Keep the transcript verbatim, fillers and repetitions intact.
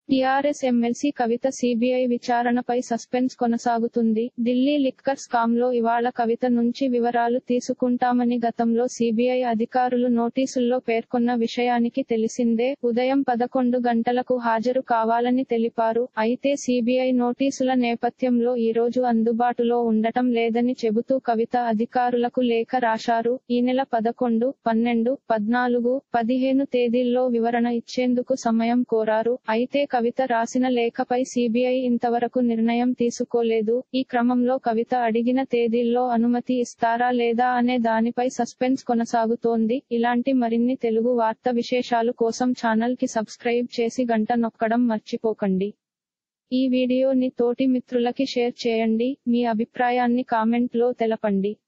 TRS MLC Kavitha CBI విచారణపై suspense కొనసాగుతుంది. Delhi liquor స్కామ్లో ఇవాళ కవిత నుంచి వివరాలు తీసుకుంటామని గతంలో సీబీఐ అధికారులు నోటీసుల్లో పేర్కొన్న విషయానికి తెలిసిందే. ఉదయం పదకొండు గంటలకు హాజరు కావాలని తెలిపారు. అయితే సీబీఐ నోటీసుల నేపథ్యంలో ఈరోజు అందుబాటులో ఉండటం లేదని చెబుతూ కవిత అధికారులకు లేఖ రాశారు. ఈ నెల పదకొండు, పన్నెండు, పద్నాలుగు, పదిహేను తేదీల్లో వివరణ ఇచ్చేందుకు సమయం కోరారు. అయితే కవిత రాసిన లేఖపై సీబీఐ ఇంతవరకు నిర్ణయం తీసుకోలేదు. ఈ క్రమంలో కవిత అడిగిన తేదీల్లో అనుమతి ఇస్తారా లేదా అనే దానిపై సస్పెన్స్ కొనసాగుతోంది. ఇలాంటి మరిన్ని తెలుగు వార్త విశేషాలు కోసం ఛానల్ కి సబ్స్క్రైబ్ చేసి గంట నొక్కడం మర్చిపోకండి. ఈ వీడియోని తోటి మిత్రులకి షేర్ చేయండి. మీ అభిప్రాయాన్ని కామెంట్ లో తెలపండి.